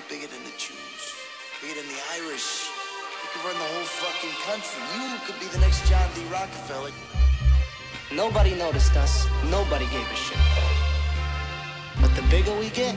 bigger than the Jews, bigger than the Irish. You could run the whole fucking country. You could be the next John D. Rockefeller. Nobody noticed us. Nobody gave a shit. But the bigger we get,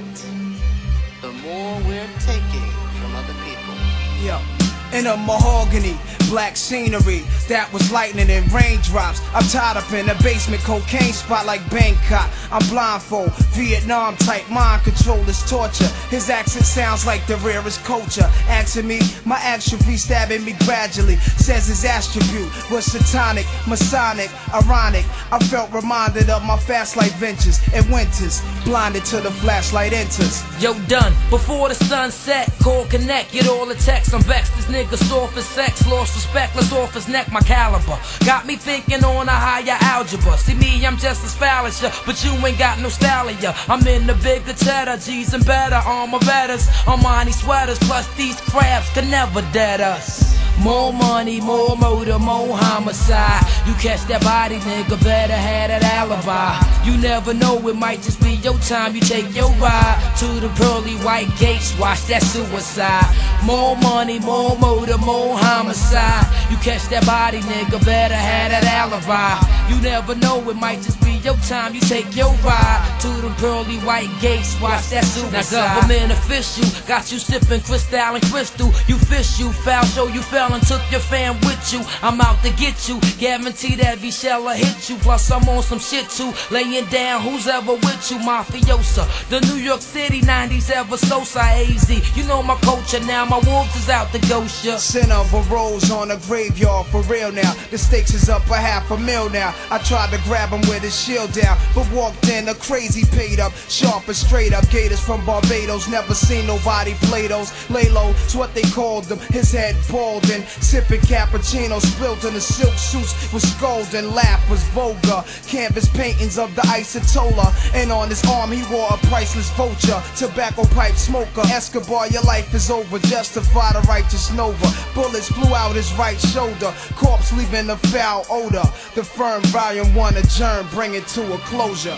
the more we're taking from other people. Yeah. In a mahogany, black scenery that was lightning and raindrops. I'm tied up in a basement cocaine spot like Bangkok. I'm blindfold, Vietnam type mind control is torture. His accent sounds like the rarest culture. Asking me, my atrophy stabbing me gradually. Says his attribute was satanic, masonic, ironic. I felt reminded of my fast life ventures and winters, blinded till the flashlight enters. Yo, done before the sun set. Call, connect, get all the texts. I'm vexed. This nigga soft as sex, lost respect, let's off his neck, my caliber got me thinking on a higher algebra. See me, I'm just as foul as ya, but you ain't got no style of ya. I'm in the bigger cheddar, G's and better armor betters, Armani sweaters, plus these crabs can never dead us. More money, more motor, more homicide. You catch that body, nigga, better have that alibi. You never know, it might just be your time. You take your ride to the pearly white gates, watch that suicide. More money, more motor, more homicide. You catch that body, nigga, better have that alibi. You never know, it might just be your time. You take your ride to the pearly white gates, watch that suicide. Now government official got you sipping crystal and crystal. You fish, you foul, show you fell and took your fam with you. I'm out to get you, guarantee that every shell will hit you. Plus I'm on some shit too, laying down who's ever with you, mafiosa. The New York City 90s ever so AZ. You know my culture now, my wolves is out to ghost ya. Center of a rose on a graveyard, for real now. The stakes is up $500,000 now. I tried to grab him with his shield down, but walked in a crazy paid up, sharp and straight up. Gators from Barbados, never seen nobody play those. Lay low, it's what they called them. His head bald and sipping cappuccino, spilled in the silk suits was golden. Laugh was vulgar, canvas paintings of the Isotola, and on his arm he wore a priceless vulture. Tobacco pipe smoker, Escobar, your life is over. Justify the righteous Nova. Bullets flew out his right shoulder, corpse leaving a foul odor. The firm volume 1 adjourned, bring it to a closure.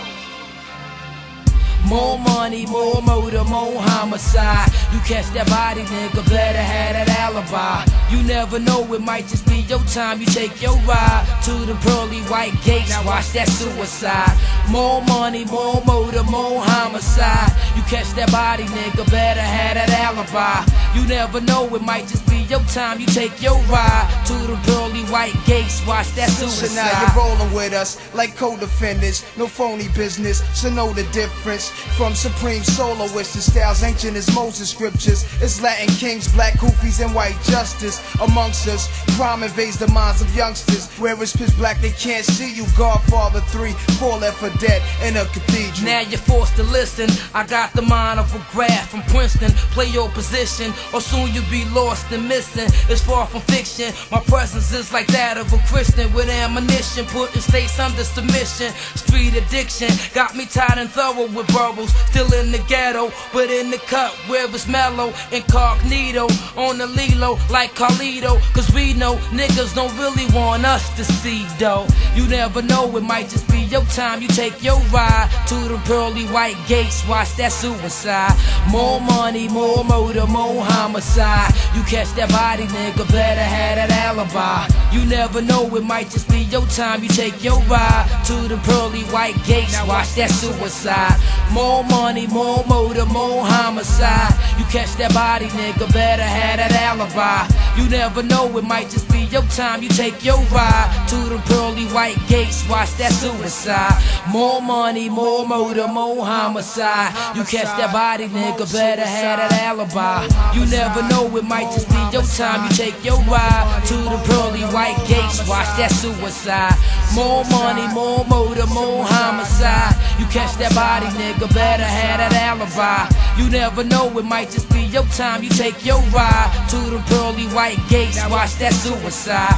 More money, more motor, more homicide. You catch that body, nigga, better have that alibi. You never know, it might just be your time. You take your ride to the pearly white gates, now watch that suicide. More money, more motor, more homicide. You catch that body, nigga, better have that alibi. You never know, it might just be your time. You take your ride to the pearly white gates, watch that suicide. So now you're rolling with us like co-defendants, no phony business, so know the difference. From supreme soloists to styles ancient as Moses scriptures, it's Latin kings, black kufis, and white justice amongst us. Crime invades the minds of youngsters. Where it's pitch black, they can't see you. Godfather 3, 4 left for dead in a cathedral. Now you're forced to listen. I got the mind of a graph from Princeton. Play your position, or soon you'll be lost and missing. It's far from fiction. My presence is like that of a Christian with ammunition, putting states under submission. Street addiction got me tired and thorough with bubbles. Still in the ghetto, but in the cut where it's mellow. Incognito, on the Lilo like Carlito. Cause we know niggas don't really want us to see though. You never know, it might just be your time. You take your ride to the pearly white gates, watch that suicide. More money, more motor, more homicide. You catch that body, nigga, better have that alibi. You never know, it might just be your time. You take your ride to the pearly white gates, watch that suicide. More money, more motor, more homicide. You catch that body, nigga, better have that alibi. You never know, it might just be your time. You take your ride to the pearly white gates, watch that suicide. More money, more motor, more homicide. You catch that body, nigga, better have that alibi. You never know, it might just be your time. You take your ride to the pearly white gates, watch that suicide. More money, more motor, more homicide. You catch that body, nigga, better have that alibi. You never know, it might just be your time. You take your ride to the pearly white gates, watch that suicide.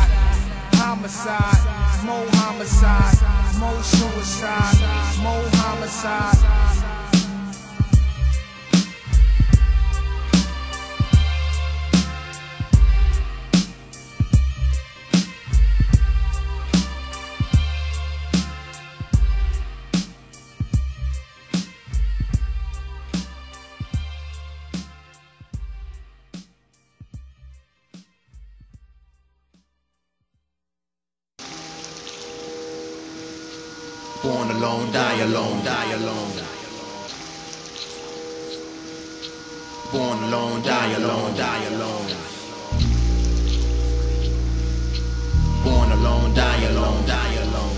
Homicide, more homicide, more suicide, more homicide. Born alone, die alone, die alone. Born alone, die alone, die alone. Born alone, die alone, die alone.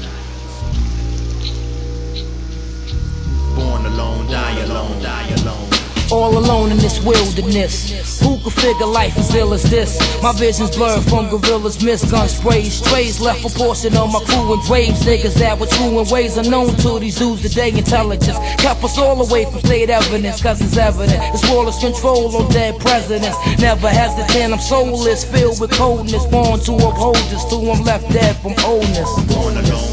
Born alone, die alone, die alone. All alone in this wilderness. Who could figure life as ill as this? My vision's blurred from gorillas, mist gun sprays. Strays left a portion of my crew in graves. Niggas that were true in ways unknown to these zoos today. Intelligence kept us all away from state evidence, cause it's evident this world is control on dead presidents. Never hesitant, I'm soulless, filled with coldness. Born to uphold this till I'm left dead from oldness. Born alone.